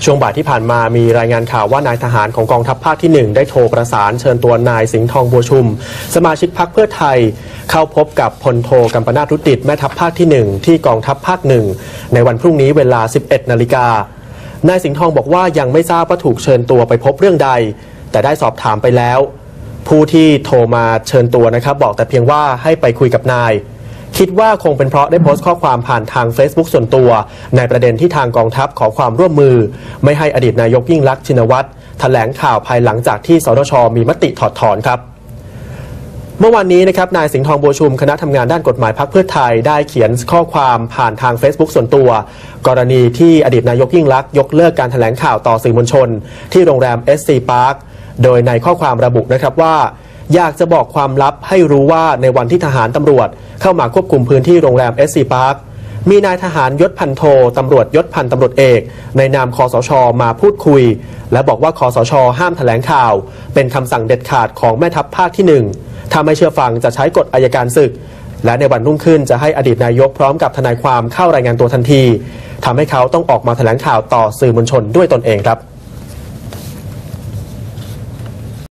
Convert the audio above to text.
ช่วงบ่ายที่ผ่านมามีรายงานข่าวว่านายทหารของกองทัพภาคที่1ได้โทรประสานเชิญตัวนายสิงห์ทองบัวชุมสมาชิกพรรคเพื่อไทยเข้าพบกับพลโทกัมปนาท รุดิตแม่ทัพภาคที่1ที่กองทัพภาค1ในวันพรุ่งนี้เวลา 11 นาฬิกานายสิงห์ทองบอกว่ายังไม่ทราบว่าถูกเชิญตัวไปพบเรื่องใดแต่ได้สอบถามไปแล้วผู้ที่โทรมาเชิญตัวนะครับบอกแต่เพียงว่าให้ไปคุยกับนายคิดว่าคงเป็นเพราะได้โพสต์ข้อความผ่านทาง Facebook ส่วนตัวในประเด็นที่ทางกองทัพขอความร่วมมือไม่ให้อดีตนายกยิ่งลักษณ์ชินวัตรแถลงข่าวภายหลังจากที่สทช.มีมติถอดถอนครับเมื่อวานนี้นะครับนายสิงห์ทองบัวชุมคณะทำงานด้านกฎหมายพรรคเพื่อไทยได้เขียนข้อความผ่านทาง Facebook ส่วนตัวกรณีที่อดีตนายกยิ่งลักษณ์ยกเลิกการแถลงข่าวต่อสื่อมวลชนที่โรงแรม SC Park โดยในข้อความระบุนะครับว่าอยากจะบอกความลับให้รู้ว่าในวันที่ทหารตำรวจเข้ามาควบคุมพื้นที่โรงแรม SC Park มีนายทหารยศพันโทตำรวจยศพันตำรวจเอกในนามคสช.มาพูดคุยและบอกว่าคสช.ห้ามแถลงข่าวเป็นคำสั่งเด็ดขาดของแม่ทัพภาคที่1ถ้าไม่เชื่อฟังจะใช้กฎอัยการศึกและในวันรุ่งขึ้นจะให้อดีตนายกพร้อมกับทนายความเข้ารายงานตัวทันทีทำให้เขาต้องออกมาแถลงข่าวต่อสื่อมวลชนด้วยตนเองครับ